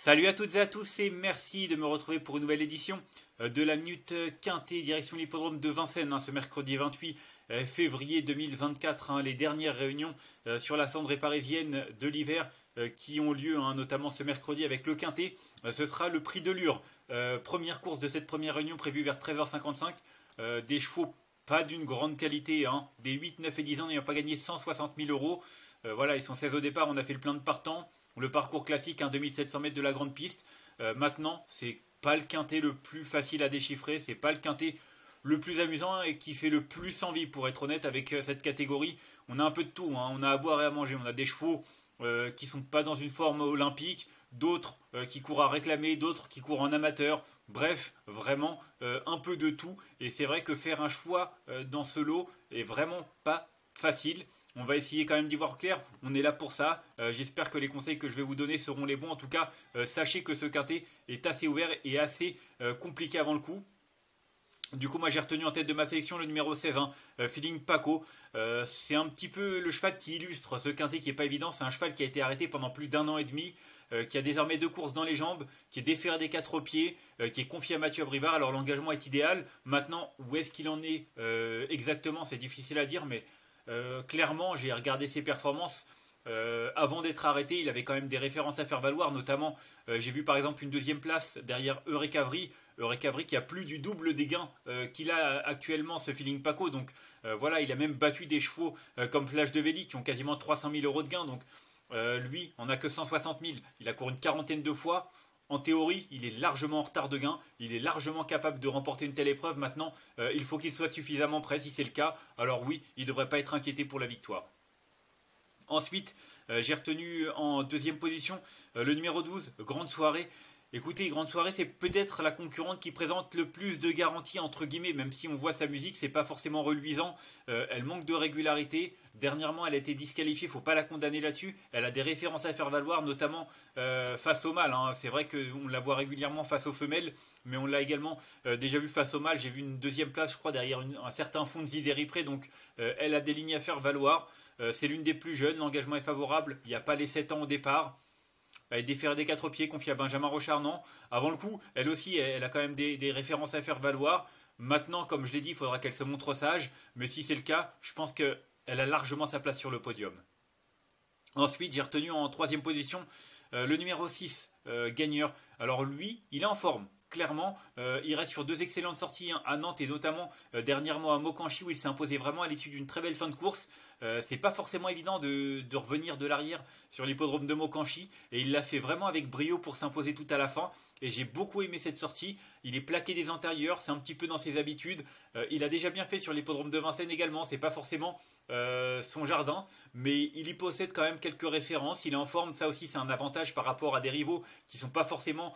Salut à toutes et à tous et merci de me retrouver pour une nouvelle édition de la Minute Quintée, direction l'hippodrome de Vincennes, ce mercredi 28 février 2024, les dernières réunions sur la cendrée parisienne de l'hiver qui ont lieu notamment ce mercredi avec le Quintet. Ce sera le prix de Lure, première course de cette première réunion prévue vers 13h55, des chevaux pas d'une grande qualité, des 8, 9 et 10 ans n'ayant pas gagné 160 000 euros. Voilà, ils sont 16 au départ, on a fait le plein de partants. Le parcours classique, 2700 mètres de la grande piste. Maintenant, c'est pas le quintet le plus facile à déchiffrer, c'est pas le quintet le plus amusant et qui fait le plus envie, pour être honnête, avec cette catégorie. On a un peu de tout, on a à boire et à manger. On a des chevaux qui sont pas dans une forme olympique, d'autres qui courent à réclamer, d'autres qui courent en amateur. Bref, vraiment un peu de tout. Et c'est vrai que faire un choix dans ce lot est vraiment pas facile. On va essayer quand même d'y voir clair, on est là pour ça. J'espère que les conseils que je vais vous donner seront les bons. En tout cas, sachez que ce quintet est assez ouvert et assez compliqué avant le coup. Du coup, moi j'ai retenu en tête de ma sélection le numéro 16, Feeling Paco. C'est un petit peu le cheval qui illustre ce quintet qui n'est pas évident. C'est un cheval qui a été arrêté pendant plus d'1 an et demi, qui a désormais 2 courses dans les jambes, qui est déféré des 4 pieds, qui est confié à Mathieu Abrivard. Alors l'engagement est idéal. Maintenant, où est-ce qu'il en est exactement, c'est difficile à dire, mais clairement, j'ai regardé ses performances. Avant d'être arrêté, il avait quand même des références à faire valoir, notamment j'ai vu par exemple une deuxième place derrière Eureka Avry qui a plus du double des gains qu'il a actuellement, ce Feeling Paco. Donc voilà, il a même battu des chevaux comme Flash de Velli qui ont quasiment 300 000 euros de gains. Donc lui, on n'a que 160 000. Il a couru une quarantaine de fois. En théorie, il est largement en retard de gain, il est largement capable de remporter une telle épreuve. Maintenant, il faut qu'il soit suffisamment prêt. Si c'est le cas, alors oui, il ne devrait pas être inquiété pour la victoire. Ensuite, j'ai retenu en deuxième position le numéro 12, Grande Soirée. Écoutez, Grande Soirée, c'est peut-être la concurrente qui présente le plus de garanties, entre guillemets, même si on voit sa musique, c'est pas forcément reluisant. Elle manque de régularité. Dernièrement, elle a été disqualifiée, faut pas la condamner là-dessus. Elle a des références à faire valoir, notamment face au mâle. C'est vrai qu'on la voit régulièrement face aux femelles, mais on l'a également déjà vu face au mâle. J'ai vu une deuxième place, je crois, derrière un certain Fonzi d'Eripré, donc elle a des lignes à faire valoir. C'est l'une des plus jeunes, l'engagement est favorable, il n'y a pas les 7 ans au départ. Elle est déférée des 4 pieds, confiée à Benjamin Rochard-Non. Avant le coup, elle aussi, elle a quand même des références à faire valoir. Maintenant, comme je l'ai dit, il faudra qu'elle se montre sage. Mais si c'est le cas, je pense qu'elle a largement sa place sur le podium. Ensuite, j'ai retenu en troisième position le numéro 6, Gagneur. Alors lui, il est en forme. Clairement, il reste sur 2 excellentes sorties à Nantes et notamment dernièrement à Mokanchi où il s'est imposé vraiment à l'issue d'une très belle fin de course. C'est pas forcément évident de revenir de l'arrière sur l'hippodrome de Mokanchi et il l'a fait vraiment avec brio pour s'imposer tout à la fin. Et j'ai beaucoup aimé cette sortie. Il est plaqué des antérieurs, c'est un petit peu dans ses habitudes. Il a déjà bien fait sur l'hippodrome de Vincennes également. C'est pas forcément son jardin, mais il y possède quand même quelques références. Il est en forme, ça aussi c'est un avantage par rapport à des rivaux qui sont pas forcément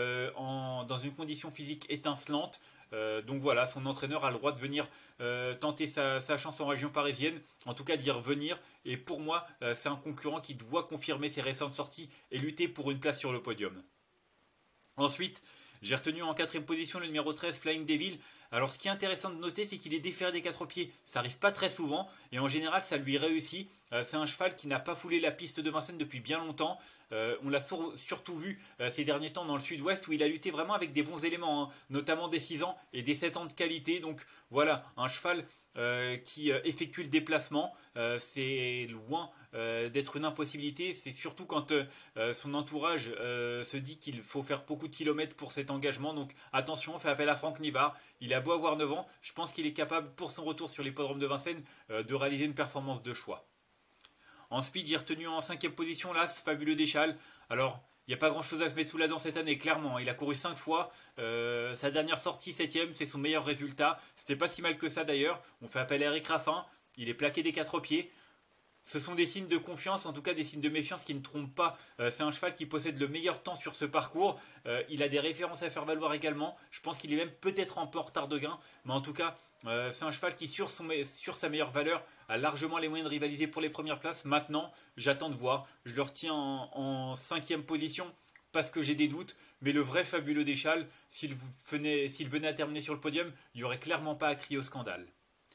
dans une condition physique étincelante. Donc voilà, son entraîneur a le droit de venir tenter sa chance en région parisienne, en tout cas d'y revenir. Et pour moi, c'est un concurrent qui doit confirmer ses récentes sorties et lutter pour une place sur le podium. Ensuite, j'ai retenu en quatrième position le numéro 13, Flying Devil. Alors ce qui est intéressant de noter, c'est qu'il est déféré des 4 pieds. Ça n'arrive pas très souvent et en général ça lui réussit. C'est un cheval qui n'a pas foulé la piste de Vincennes depuis bien longtemps. On l'a surtout vu ces derniers temps dans le sud-ouest où il a lutté vraiment avec des bons éléments, notamment des 6 ans et des 7 ans de qualité. Donc voilà, un cheval qui effectue le déplacement. C'est loin d'être une impossibilité. C'est surtout quand son entourage se dit qu'il faut faire beaucoup de kilomètres pour cet engagement. Donc attention, on fait appel à Franck Nivard. Il a beau avoir 9 ans, je pense qu'il est capable pour son retour sur l'hippodrome de Vincennes de réaliser une performance de choix. En speed, j'ai retenu en cinquième position l'As, Fabuleux Deschal. Alors, il n'y a pas grand chose à se mettre sous la dent cette année, clairement. Il a couru 5 fois. Sa dernière sortie, 7ème, c'est son meilleur résultat. C'était pas si mal que ça d'ailleurs. On fait appel à Eric Raffin. Il est plaqué des 4 pieds. Ce sont des signes de confiance, en tout cas des signes de méfiance qui ne trompent pas. C'est un cheval qui possède le meilleur temps sur ce parcours. Il a des références à faire valoir également. Je pense qu'il est même peut-être un peu en retard de gain. Mais en tout cas, c'est un cheval qui, sur sa meilleure valeur, a largement les moyens de rivaliser pour les premières places. Maintenant, j'attends de voir. Je le retiens en 5ème position parce que j'ai des doutes. Mais le vrai Fabuleux Deschal, s'il venait à terminer sur le podium, il n'y aurait clairement pas à crier au scandale.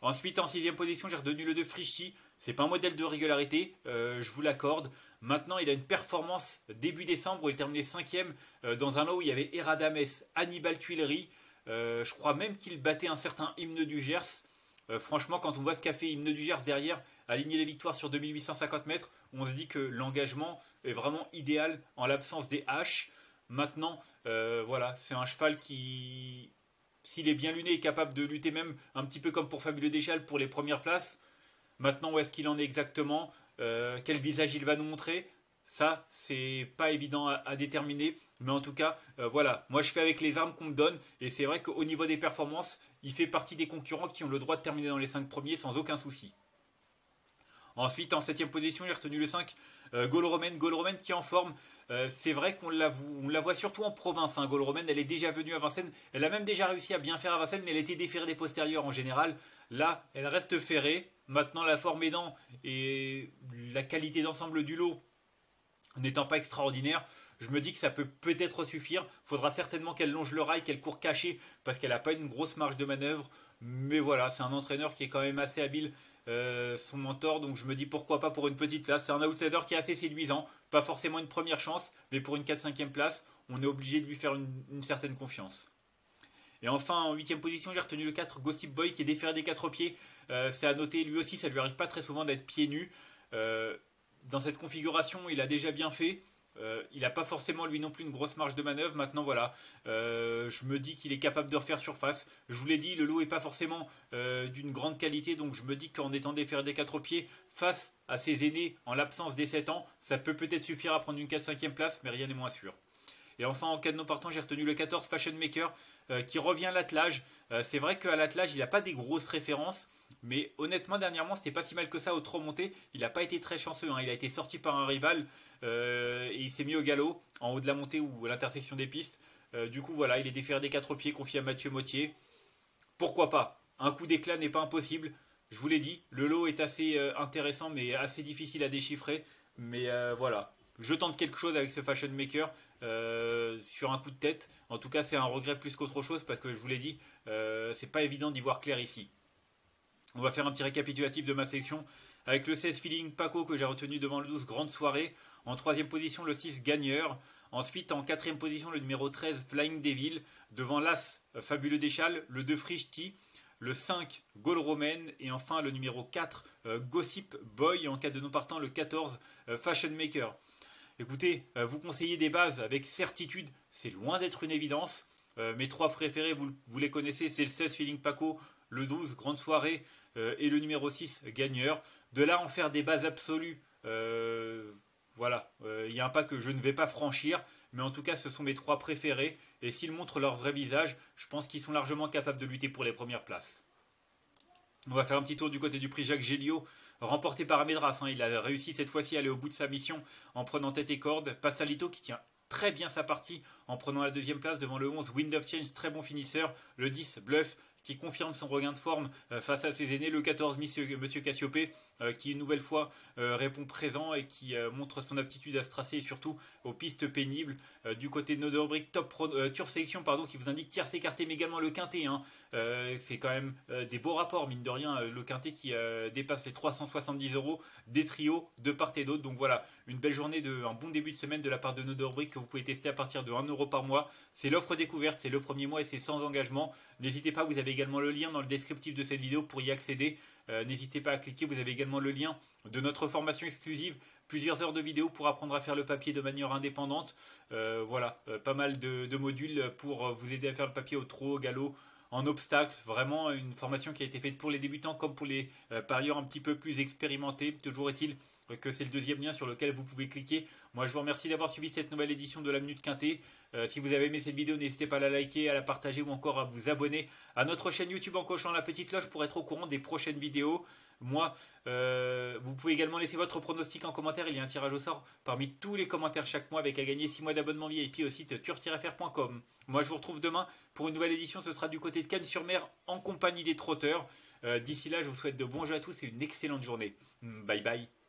Ensuite, en sixième position, j'ai retenu le 2 Frischti. C'est pas un modèle de régularité, je vous l'accorde. Maintenant, il a une performance début décembre où il terminait cinquième dans un lot où il y avait Eradames, Hannibal Tuileries. Je crois même qu'il battait un certain Hymne du Gers. Franchement, quand on voit ce qu'a fait Hymne du Gers derrière, aligner les victoires sur 2850 mètres, on se dit que l'engagement est vraiment idéal en l'absence des haches. Maintenant, voilà, c'est un cheval qui, s'il est bien luné, est capable de lutter même un petit peu comme pour Fabuleux Deschal pour les premières places. Maintenant, où est-ce qu'il en est exactement, quel visage il va nous montrer, ça, c'est pas évident à déterminer. Mais en tout cas, voilà, moi je fais avec les armes qu'on me donne. Et c'est vrai qu'au niveau des performances, il fait partie des concurrents qui ont le droit de terminer dans les 5 premiers sans aucun souci. Ensuite, en septième position, j'ai retenu le 5, Gaulle Romaine. Gaulle Romaine qui est en forme. C'est vrai qu'on la voit surtout en province. Gaulle Romaine, elle est déjà venue à Vincennes. Elle a même déjà réussi à bien faire à Vincennes, mais elle était déférée des postérieurs en général. Là, elle reste ferrée. Maintenant, la forme aidant et la qualité d'ensemble du lot n'étant pas extraordinaire, je me dis que ça peut peut-être suffire. Il faudra certainement qu'elle longe le rail, qu'elle court cachée, parce qu'elle n'a pas une grosse marge de manœuvre. Mais voilà, c'est un entraîneur qui est quand même assez habile, son mentor, donc je me dis pourquoi pas pour une petite place. C'est un outsider qui est assez séduisant, pas forcément une première chance, mais pour une 4-5e place, on est obligé de lui faire une certaine confiance. Et enfin, en 8ème position, j'ai retenu le 4, Gossip Boy, qui est déféré des 4 pieds. C'est à noter, lui aussi, ça lui arrive pas très souvent d'être pieds nus. Dans cette configuration, il a déjà bien fait. Il n'a pas forcément lui non plus une grosse marge de manœuvre. Maintenant, voilà, je me dis qu'il est capable de refaire surface. Je vous l'ai dit, le lot n'est pas forcément d'une grande qualité, donc je me dis qu'en étant déféré des 4 pieds, face à ses aînés en l'absence des 7 ans, ça peut peut-être suffire à prendre une 4-5e place, mais rien n'est moins sûr. Et enfin, en cas de non partant, j'ai retenu le 14 Fashion Maker qui revient à l'attelage. C'est vrai qu'à l'attelage, il n'a pas des grosses références, mais honnêtement, dernièrement, c'était pas si mal que ça au trop monté. Il n'a pas été très chanceux. Il a été sorti par un rival et il s'est mis au galop en haut de la montée ou à l'intersection des pistes. Du coup, voilà, il est déféré des 4 pieds, confié à Mathieu Mottier. Pourquoi pas? Un coup d'éclat n'est pas impossible. Je vous l'ai dit, le lot est assez intéressant, mais assez difficile à déchiffrer. Mais voilà, je tente quelque chose avec ce Fashion Maker sur un coup de tête. En tout cas, c'est un regret plus qu'autre chose parce que je vous l'ai dit, c'est pas évident d'y voir clair ici. On va faire un petit récapitulatif de ma sélection avec le 16 Feeling Paco que j'ai retenu devant le 12 Grande Soirée. En troisième position, le 6 Gagneur. Ensuite, en quatrième position, le numéro 13 Flying Devil. Devant l'As Fabuleux Deschal, le 2 Frischti, le 5 Gaulle Romaine et enfin le numéro 4 Gossip Boy. En cas de non partant, le 14 Fashion Maker. Écoutez, vous conseillez des bases avec certitude, c'est loin d'être une évidence. Mes 3 préférés, vous les connaissez, c'est le 16 Feeling Paco, le 12 Grande Soirée et le numéro 6 Gagneur. De là en faire des bases absolues, voilà, il y a un pas que je ne vais pas franchir, mais en tout cas ce sont mes 3 préférés. Et s'ils montrent leur vrai visage, je pense qu'ils sont largement capables de lutter pour les premières places. On va faire un petit tour du côté du prix Jacques Géliot, remporté par Amedras. Il a réussi cette fois-ci à aller au bout de sa mission en prenant tête et corde. Passalito qui tient très bien sa partie en prenant la deuxième place devant le 11 Wind of Change, très bon finisseur. Le 10 Bluff qui confirme son regain de forme face à ses aînés. Le 14 Monsieur Cassiopée qui une nouvelle fois répond présent et qui montre son aptitude à se tracer et surtout aux pistes pénibles. Du côté de Noderbrick, Turf Sélection qui vous indique tierce écarté mais également le quintet. C'est quand même des beaux rapports mine de rien. Le quintet qui dépasse les 370 €, des trios de part et d'autre. Donc voilà, une belle journée, un bon début de semaine de la part de Noderbrick que vous pouvez tester à partir de 1 € par mois. C'est l'offre découverte, c'est le premier mois et c'est sans engagement. N'hésitez pas, vous avez également le lien dans le descriptif de cette vidéo pour y accéder. N'hésitez pas à cliquer, vous avez également le lien de notre formation exclusive, plusieurs heures de vidéo pour apprendre à faire le papier de manière indépendante. Voilà, pas mal de modules pour vous aider à faire le papier au trot, au galop, en obstacle. Vraiment une formation qui a été faite pour les débutants comme pour les parieurs un petit peu plus expérimentés. Toujours est-il que c'est le deuxième lien sur lequel vous pouvez cliquer. Moi je vous remercie d'avoir suivi cette nouvelle édition de la Minute Quintet. Si vous avez aimé cette vidéo, n'hésitez pas à la liker, à la partager ou encore à vous abonner à notre chaîne YouTube en cochant la petite cloche pour être au courant des prochaines vidéos. Moi, vous pouvez également laisser votre pronostic en commentaire. Il y a un tirage au sort parmi tous les commentaires chaque mois avec à gagner 6 mois d'abonnement VIP au site turf-fr.com. Moi je vous retrouve demain pour une nouvelle édition. Ce sera du côté de Cannes-sur-Mer en compagnie des trotteurs. D'ici là, je vous souhaite de bons jeux à tous et une excellente journée. Bye bye.